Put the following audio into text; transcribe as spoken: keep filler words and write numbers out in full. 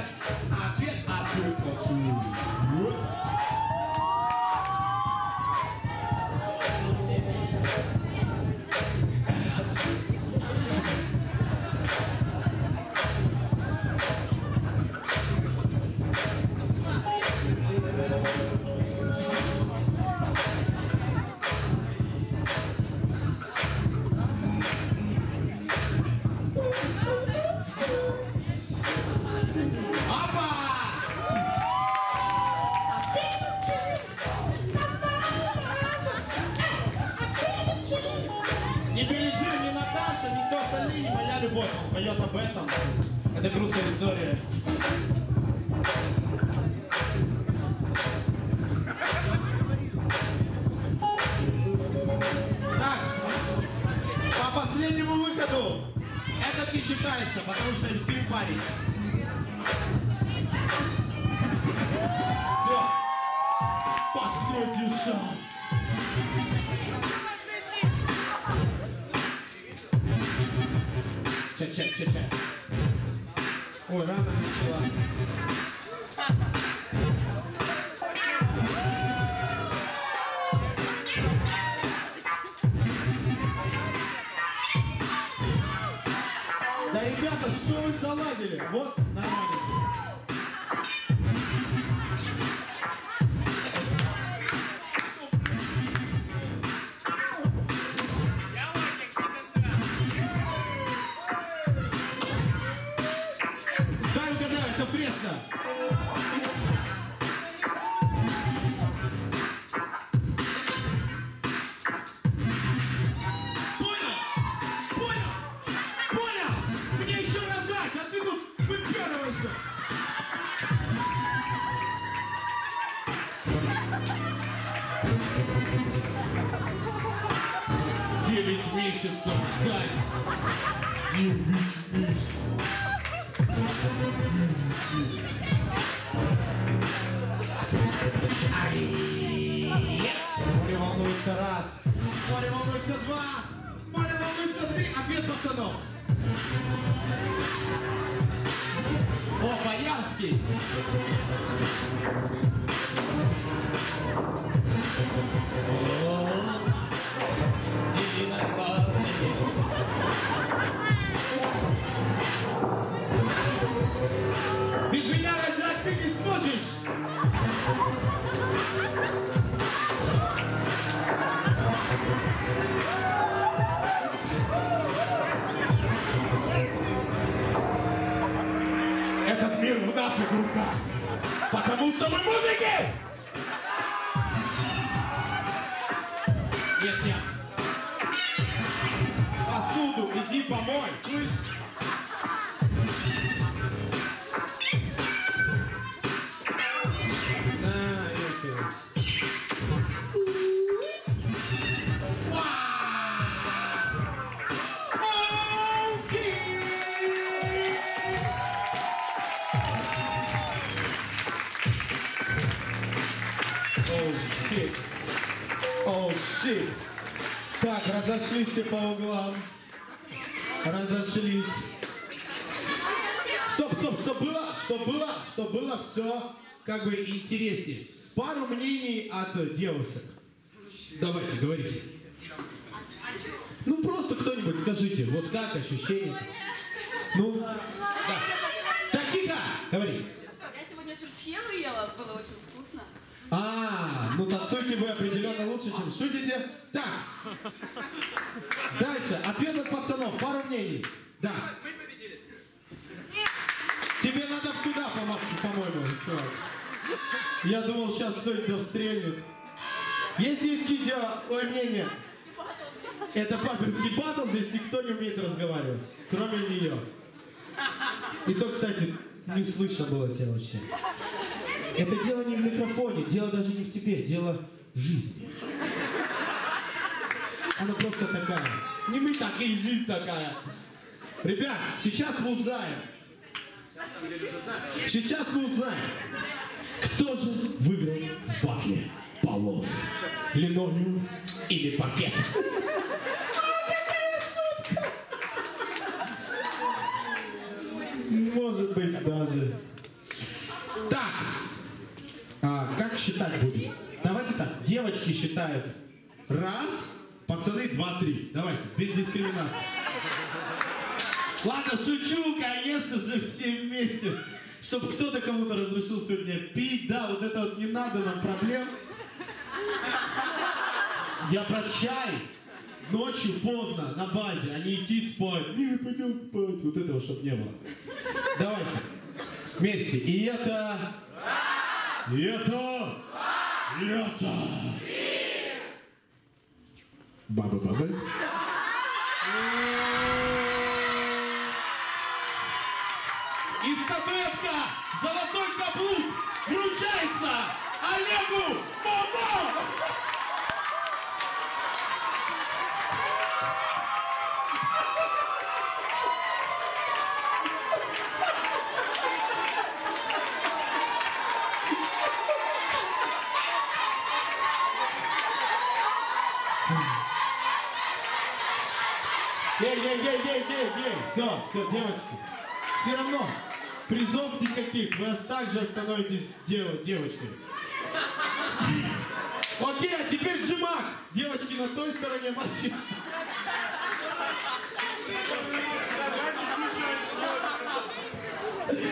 ответ, ответ, ответ, ответ. Не Билли Джин, не Наташа, никто остальные, не моя любовь. Он поет об этом. Это грустная история. Так, по последнему выходу этот не считается, потому что эм си парень. Все. Последний шанс. Ча-ча-ча-ча. Ой, рано начала. Да, ребята, что вы заладили? Вот, нормально. Это пресно. Понял? Понял? Понял? Мне еще нажать, а ты тут выпёрываешься. Девять месяцев ждать. Девять месяцев. Море волнуется раз, море волнуется два, море волнуется три. Ответ пацанов. О, Боярский. Без меня рожать ты не сможешь! Этот мир в наших руках, потому что мы музыки! Нет, нет. Посуду иди помой, слышь? Оу, щит. Так, разошлись все по углам. Разошлись. Стоп, стоп, что было, что было, что было все как бы интереснее. Пару мнений от девушек. Давайте, говорите. Ну просто кто-нибудь скажите, вот как ощущение? Ну, да. Так, тихо, говори. Я сегодня шурчелу ела, было очень вкусно. А, ну танцуйте вы определенно лучше, чем шутите. Так. Дальше. Ответ от пацанов. Пару мнений. Да. Мы победили. Тебе надо туда, по-моему, чувак. Я думал, сейчас кто-нибудь стрельнет. Если есть видео, ой, мнение. Это паперский батл, здесь никто не умеет разговаривать, кроме нее. И то, кстати, не слышно было тебя вообще. Это дело не в микрофоне, дело даже не в тебе, дело в жизни. Она просто такая. Не мы такие, жизнь такая. Ребят, сейчас мы узнаем. Сейчас мы узнаем, кто же выиграл в батле полов. Линолеум или паркет. Может быть, даже считать будем? Давайте так, девочки считают раз, пацаны два-три. Давайте, без дискриминации. Ладно, шучу, конечно же, все вместе. Чтобы кто-то кому-то разрешил сегодня пить, да, вот это вот не надо нам проблем. Я про чай. Ночью поздно, на базе, а не идти спать. Не, пойдем спать. Вот этого чтоб не было. Давайте. Вместе. И это... И это... И это... Баба-баба. И статуэтка «Золотой каблук» вручается Олегу Момо! Ей-ей-ей-ей-ей-ей! Все, все, девочки. Все равно призов никаких. Вы также остановитесь дев девочкой. Окей, а теперь джимак. Девочки на той стороне, мальчики.